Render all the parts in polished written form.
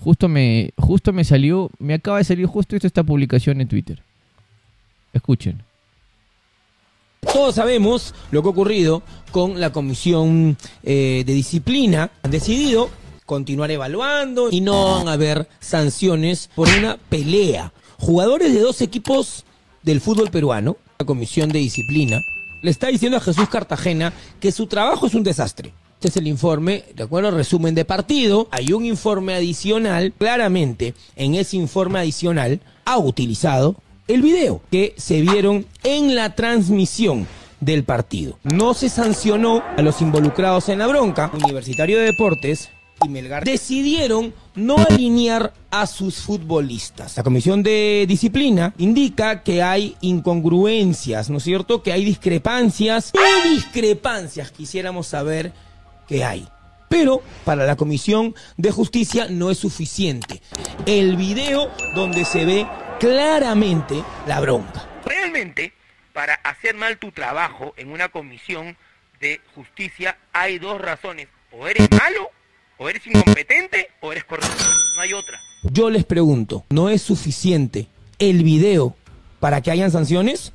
justo me salió, me acaba de salir justo esta publicación en Twitter. Escuchen. Todos sabemos lo que ha ocurrido con la comisión de disciplina. Han decidido continuar evaluando y no van a haber sanciones por una pelea. Jugadores de dos equipos del fútbol peruano, la comisión de disciplina, le está diciendo a Jesús Cartagena que su trabajo es un desastre. Este es el informe, de acuerdo al resumen de partido. Hay un informe adicional. Claramente, en ese informe adicional ha utilizado el video que se vieron en la transmisión del partido. No se sancionó a los involucrados en la bronca. Universitario de Deportes y Melgar decidieron no alinear a sus futbolistas. La comisión de disciplina indica que hay incongruencias, ¿no es cierto? Que hay discrepancias. ¿Qué discrepancias quisiéramos saber que hay? Pero para la comisión de justicia no es suficiente el video donde se ve claramente la bronca. Realmente, para hacer mal tu trabajo en una comisión de justicia hay dos razones: o eres malo, o eres incompetente, o eres corrupto. No hay otra. Yo les pregunto, ¿no es suficiente el video para que hayan sanciones?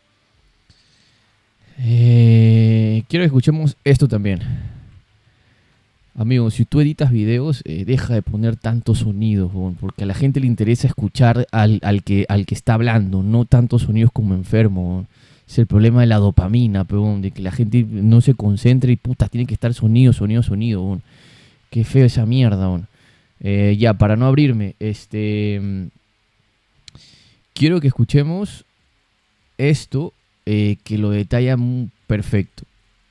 Quiero que escuchemos esto también. Amigo, si tú editas videos, deja de poner tantos sonidos, porque a la gente le interesa escuchar al que está hablando, no tantos sonidos como enfermo. Es el problema de la dopamina, de que la gente no se concentre y puta, tiene que estar sonido. Qué feo esa mierda. Ya, para no abrirme, quiero que escuchemos esto, que lo detalla perfecto.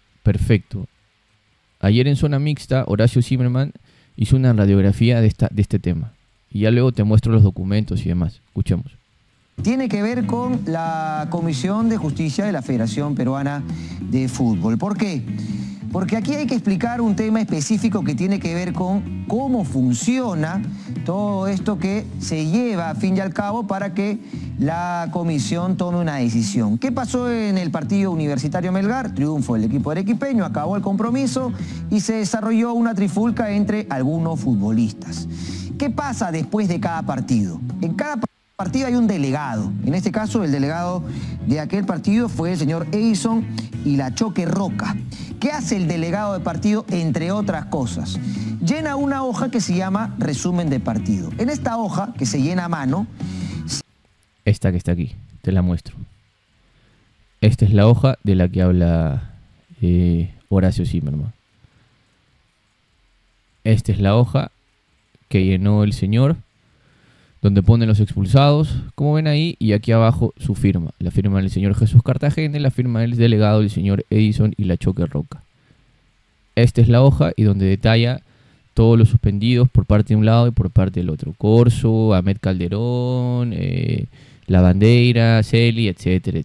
Ayer en Zona Mixta, Horacio Zimmerman hizo una radiografía de este tema. Y ya luego te muestro los documentos y demás. Escuchemos. Tiene que ver con la Comisión de Justicia de la Federación Peruana de Fútbol. ¿Por qué? Porque aquí hay que explicar un tema específico que tiene que ver con cómo funciona todo esto que se lleva a fin y al cabo para que la comisión tome una decisión. ¿Qué pasó en el partido Universitario Melgar? Triunfo del equipo arequipeño, acabó el compromiso y se desarrolló una trifulca entre algunos futbolistas. ¿Qué pasa después de cada partido? En cada partido hay un delegado. En este caso, el delegado de aquel partido fue el señor Edison y la Choque Roca. ¿Qué hace el delegado de partido? Entre otras cosas, llena una hoja que se llama resumen de partido. En esta hoja, que se llena a mano... Esta que está aquí, te la muestro. Esta es la hoja de la que habla Horacio Zimmerman. Esta es la hoja que llenó el señor, donde ponen los expulsados, como ven ahí, y aquí abajo su firma. La firma del señor Jesús Cartagena y la firma del delegado del señor Edison y la Choque Roca. Esta es la hoja y donde detalla todos los suspendidos por parte de un lado y por parte del otro. Corso, Ahmed Calderón, La Bandeira, Celi, etcétera.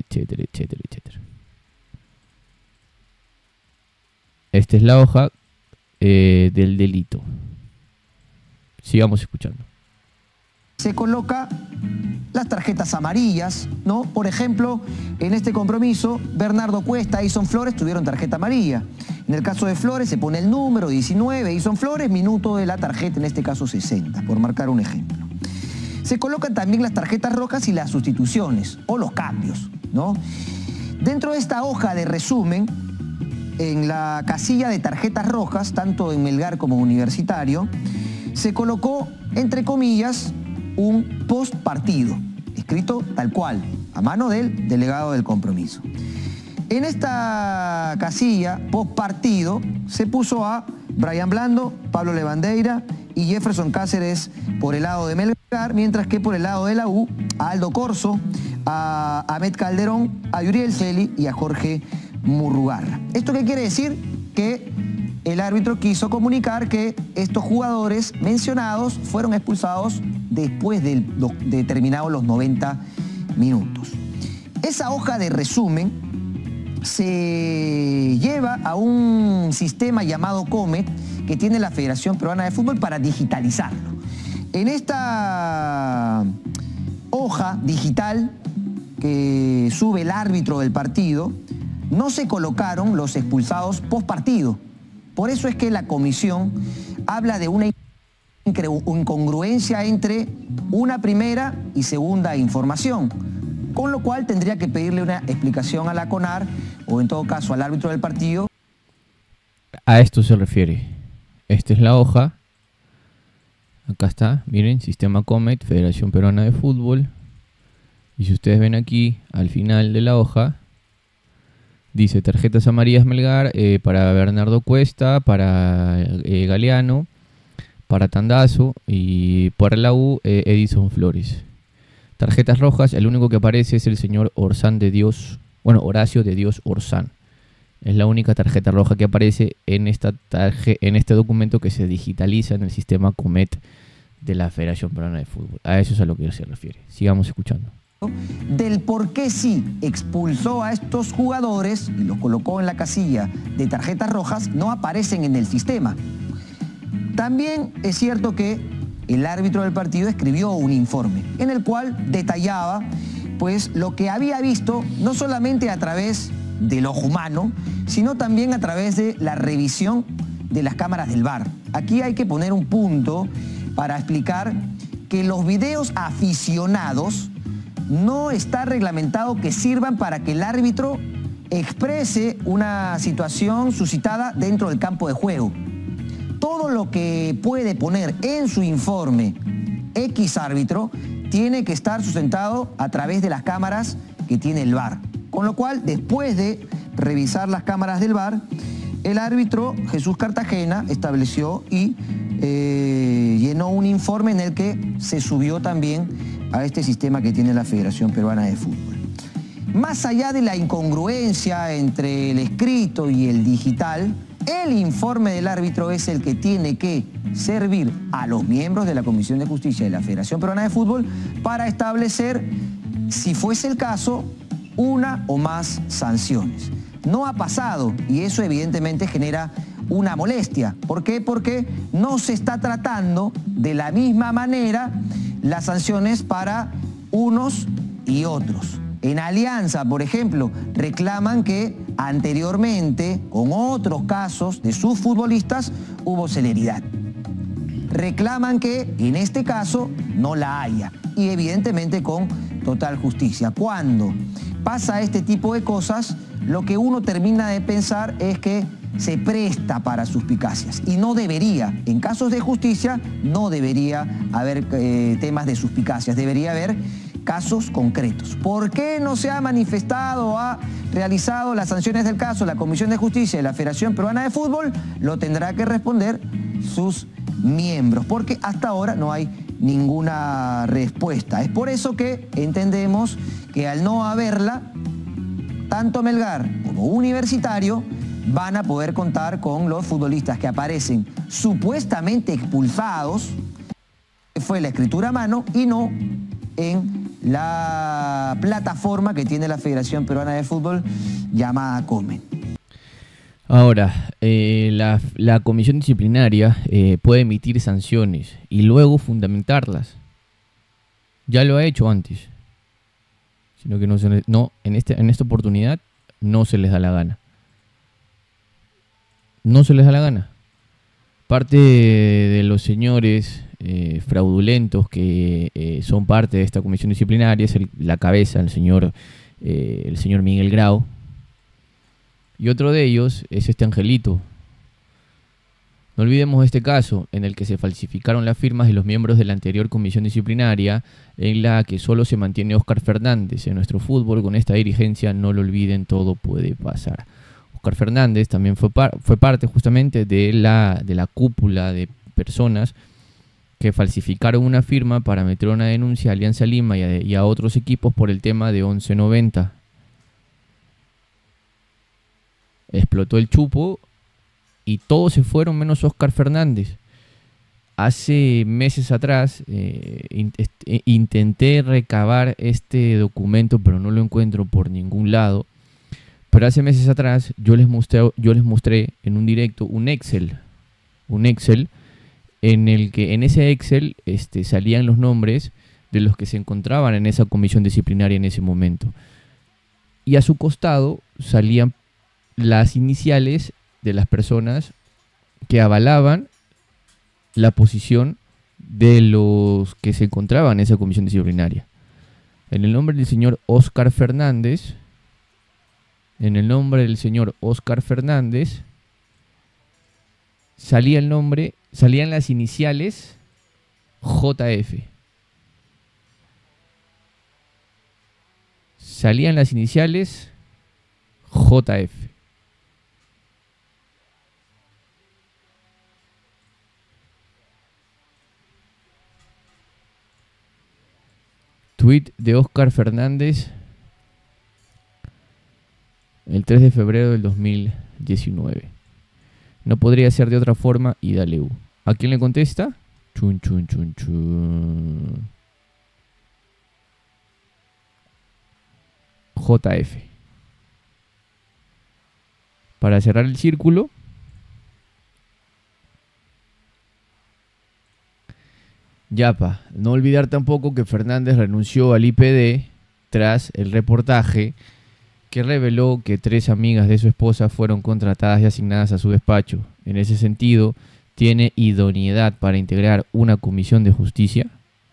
Esta es la hoja del delito. Sigamos escuchando. Se coloca las tarjetas amarillas, ¿no? Por ejemplo, en este compromiso, Bernardo Cuesta, Edison Flores tuvieron tarjeta amarilla. En el caso de Flores se pone el número 19, Edison Flores, minuto de la tarjeta, en este caso 60, por marcar un ejemplo. Se colocan también las tarjetas rojas y las sustituciones, o los cambios, ¿no? Dentro de esta hoja de resumen, en la casilla de tarjetas rojas, tanto en Melgar como en Universitario, se colocó, entre comillas, un post partido, escrito tal cual, a mano del delegado del compromiso. En esta casilla, post partido, se puso a Brian Blando, Pablo Levandeira y Jefferson Cáceres por el lado de Melgar, mientras que por el lado de la U, a Aldo Corso, a Ahmed Calderón, a Yuriel Celi y a Jorge Murrugarra. ¿Esto qué quiere decir? Que el árbitro quiso comunicar que estos jugadores mencionados fueron expulsados después de terminados los 90 minutos. Esa hoja de resumen se lleva a un sistema llamado Comet que tiene la Federación Peruana de Fútbol para digitalizarlo. En esta hoja digital que sube el árbitro del partido, no se colocaron los expulsados post partido. Por eso es que la comisión habla de una incongruencia entre una primera y segunda información, con lo cual tendría que pedirle una explicación a la CONAR o en todo caso al árbitro del partido. A esto se refiere. Esta es la hoja. Acá está, miren, Sistema Comet, Federación Peruana de Fútbol. Y si ustedes ven aquí, al final de la hoja, dice tarjetas amarillas Melgar para Bernardo Cuesta, para Galeano, para Tandazo y para la U, Edison Flores. Tarjetas rojas, el único que aparece es el señor Orsán de Dios, bueno, Horacio de Dios Orsán. Es la única tarjeta roja que aparece en este documento que se digitaliza en el sistema Comet de la Federación Peruana de Fútbol. A eso es a lo que se refiere. Sigamos escuchando. Del por qué sí expulsó a estos jugadores y los colocó en la casilla de tarjetas rojas no aparecen en el sistema. También es cierto que el árbitro del partido escribió un informe en el cual detallaba pues lo que había visto no solamente a través del ojo humano, sino también a través de la revisión de las cámaras del VAR. Aquí hay que poner un punto para explicar que los videos aficionados no está reglamentado que sirvan para que el árbitro exprese una situación suscitada dentro del campo de juego. Todo lo que puede poner en su informe X árbitro tiene que estar sustentado a través de las cámaras que tiene el VAR. Con lo cual, después de revisar las cámaras del VAR, el árbitro Jesús Cartagena estableció y llenó un informe en el que se subió también a este sistema que tiene la Federación Peruana de Fútbol. Más allá de la incongruencia entre el escrito y el digital, el informe del árbitro es el que tiene que servir a los miembros de la Comisión de Justicia de la Federación Peruana de Fútbol para establecer, si fuese el caso, una o más sanciones. No ha pasado y eso evidentemente genera una molestia. ¿Por qué? Porque no se está tratando de la misma manera las sanciones para unos y otros. En Alianza, por ejemplo, reclaman que anteriormente, con otros casos de sus futbolistas, hubo celeridad. Reclaman que en este caso no la haya y evidentemente con total justicia. Cuando pasa este tipo de cosas, lo que uno termina de pensar es que se presta para suspicacias y no debería, en casos de justicia, no debería haber temas de suspicacias, debería haber casos concretos. ¿Por qué no se ha manifestado o ha realizado las sanciones del caso la Comisión de Justicia de la Federación Peruana de Fútbol? Lo tendrá que responder sus miembros, porque hasta ahora no hay ninguna respuesta. Es por eso que entendemos que al no haberla, tanto Melgar como Universitario van a poder contar con los futbolistas que aparecen supuestamente expulsados, que fue la escritura a mano y no en la plataforma que tiene la Federación Peruana de Fútbol llamada Comet. Ahora, la comisión disciplinaria puede emitir sanciones y luego fundamentarlas. Ya lo ha hecho antes. Sino que en esta oportunidad no se les da la gana. No se les da la gana. Parte de los señores fraudulentos que son parte de esta comisión disciplinaria es la cabeza, el señor Miguel Grau. Y otro de ellos es este Angelito. No olvidemos este caso en el que se falsificaron las firmas de los miembros de la anterior comisión disciplinaria, en la que solo se mantiene Óscar Fernández. En nuestro fútbol, con esta dirigencia, no lo olviden, todo puede pasar. Óscar Fernández también fue parte justamente de la cúpula de personas que falsificaron una firma para meter una denuncia a Alianza Lima y a otros equipos por el tema de 1190. Explotó el chupo y todos se fueron menos Óscar Fernández. Hace meses atrás intenté recabar este documento, pero no lo encuentro por ningún lado. Pero hace meses atrás yo les mostré en un directo un Excel en el que en ese Excel salían los nombres de los que se encontraban en esa comisión disciplinaria en ese momento. Y a su costado salían las iniciales de las personas que avalaban la posición de los que se encontraban en esa comisión disciplinaria. En el nombre del señor Óscar Fernández, salía el nombre, salían las iniciales JF. Salían las iniciales JF. Tweet de Óscar Fernández el 3 de febrero del 2019. No podría ser de otra forma y dale U. ¿A quién le contesta? Chun, chun, chun, chun. JF. Para cerrar el círculo, Yapa, no olvidar tampoco que Fernández renunció al IPD tras el reportaje que reveló que 3 amigas de su esposa fueron contratadas y asignadas a su despacho. En ese sentido, ¿tiene idoneidad para integrar una comisión de justicia?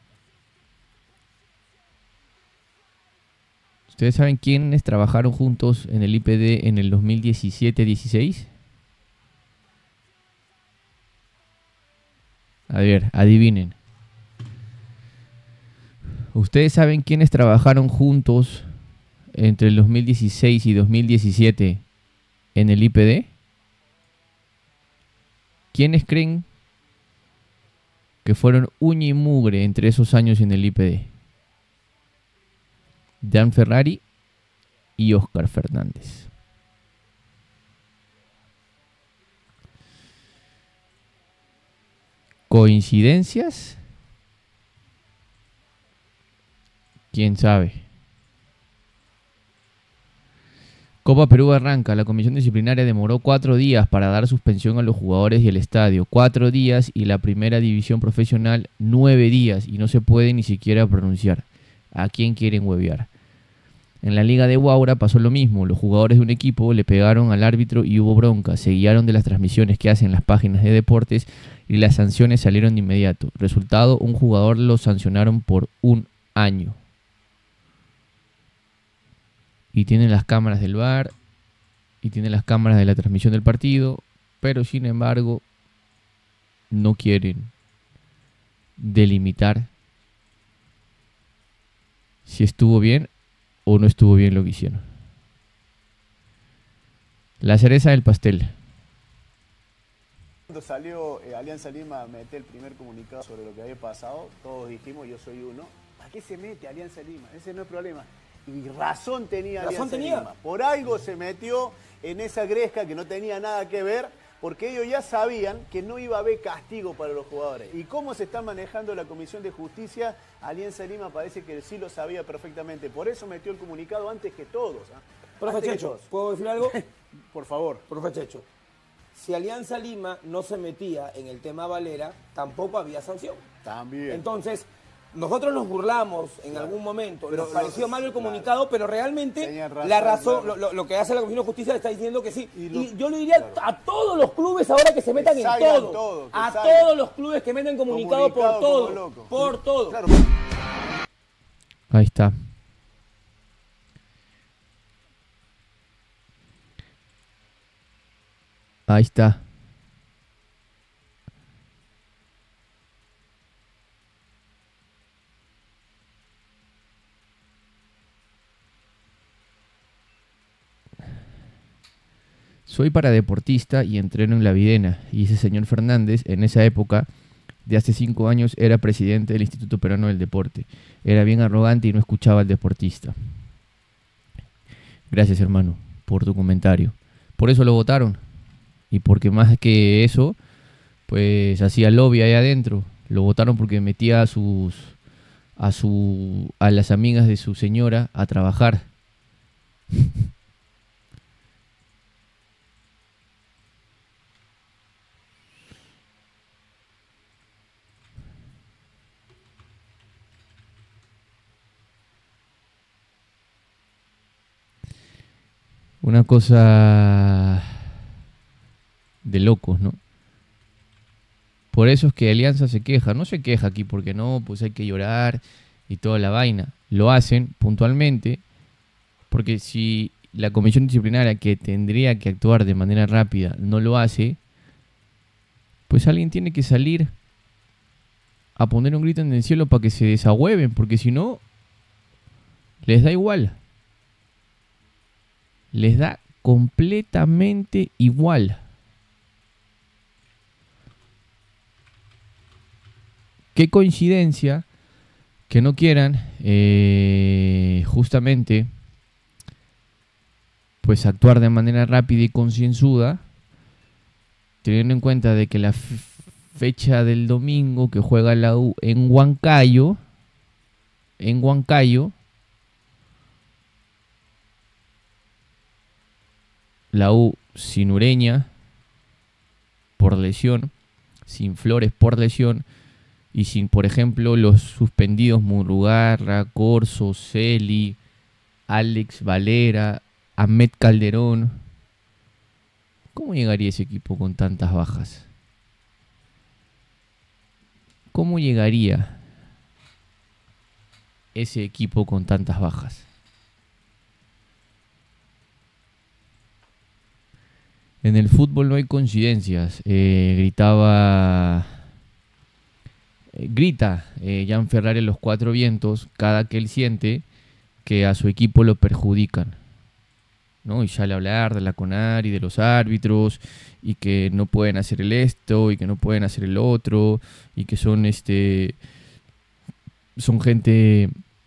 ¿Ustedes saben quiénes trabajaron juntos en el IPD en el 2017-16? A ver, adivinen. ¿Ustedes saben quiénes trabajaron juntos entre el 2016 y 2017 en el IPD? ¿Quiénes creen que fueron uña y mugre entre esos años en el IPD? Dan Ferrari y Óscar Fernández. ¿Coincidencias? ¿Quién sabe? Copa Perú arranca. La comisión disciplinaria demoró 4 días para dar suspensión a los jugadores y el estadio. 4 días y la primera división profesional 9 días y no se puede ni siquiera pronunciar. ¿A quién quieren huevear? En la Liga de Huaura pasó lo mismo. Los jugadores de un equipo le pegaron al árbitro y hubo bronca. Se guiaron de las transmisiones que hacen las páginas de deportes y las sanciones salieron de inmediato. Resultado, un jugador lo sancionaron por 1 año. Y tienen las cámaras del VAR y tienen las cámaras de la transmisión del partido, pero sin embargo no quieren delimitar si estuvo bien o no estuvo bien lo que hicieron. La cereza del pastel. Cuando salió Alianza Lima a meter el primer comunicado sobre lo que había pasado, todos dijimos, yo soy uno, ¿para qué se mete Alianza Lima? Ese no es problema. Y razón tenía Alianza Lima. Por algo se metió en esa gresca que no tenía nada que ver, porque ellos ya sabían que no iba a haber castigo para los jugadores. Y cómo se está manejando la Comisión de Justicia, Alianza Lima parece que sí lo sabía perfectamente. Por eso metió el comunicado antes que todos. Profe Checho, ¿puedo decir algo? Por favor. Profe Checho, si Alianza Lima no se metía en el tema Valera, tampoco había sanción. También. Entonces, nosotros nos burlamos en algún momento, nos pareció mal el comunicado, pero realmente la razón, lo que hace la Comisión de Justicia le está diciendo que sí. Y yo le diría a todos los clubes ahora que se metan en todo. A todos los clubes que meten comunicado por todo. Por todo. Claro. Ahí está. Ahí está. Soy paradeportista y entreno en La Videna. Y ese señor Fernández, en esa época, de hace 5 años, era presidente del Instituto Peruano del Deporte. Era bien arrogante y no escuchaba al deportista. Gracias, hermano, por tu comentario. Por eso lo votaron. Y porque más que eso, pues hacía lobby ahí adentro. Lo votaron porque metía a las amigas de su señora a trabajar. Una cosa de locos, ¿no? Por eso es que Alianza se queja. No se queja aquí porque no, pues hay que llorar y toda la vaina. Lo hacen puntualmente porque si la comisión disciplinaria, que tendría que actuar de manera rápida, no lo hace, pues alguien tiene que salir a poner un grito en el cielo para que se desahueven, porque si no, les da igual. Les da completamente igual. Qué coincidencia que no quieran justamente pues actuar de manera rápida y concienzuda, teniendo en cuenta de que la fecha del domingo que juega la U en Huancayo, la U sin Ureña por lesión, sin Flores por lesión y sin, por ejemplo, los suspendidos Murugarra, Corso, Celi, Alex Valera, Ahmed Calderón. ¿Cómo llegaría ese equipo con tantas bajas? ¿Cómo llegaría ese equipo con tantas bajas? En el fútbol no hay coincidencias. Grita Gianferrari a los cuatro vientos cada que él siente que a su equipo lo perjudican, ¿no? Y sale a hablar de la CONAR y de los árbitros y que no pueden hacer el esto y que no pueden hacer el otro y que son gente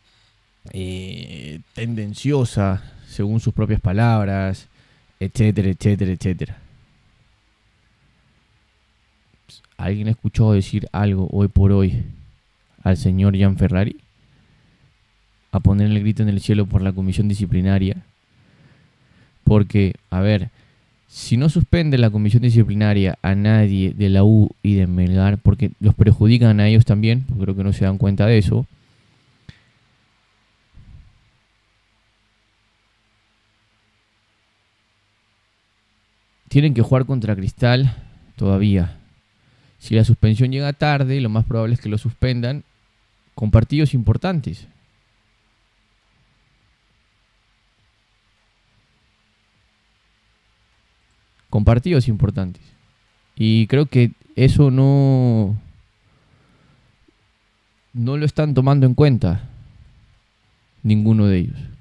tendenciosa según sus propias palabras, etcétera, etcétera, etcétera. ¿Alguien ha escuchado decir algo hoy por hoy al señor Gianferrari? A poner el grito en el cielo por la comisión disciplinaria. Porque, a ver, si no suspende la comisión disciplinaria a nadie de la U y de Melgar, porque los perjudican a ellos también, porque creo que no se dan cuenta de eso, tienen que jugar contra Cristal todavía. Si la suspensión llega tarde, lo más probable es que lo suspendan con partidos importantes. Con partidos importantes. Y creo que eso no lo están tomando en cuenta ninguno de ellos.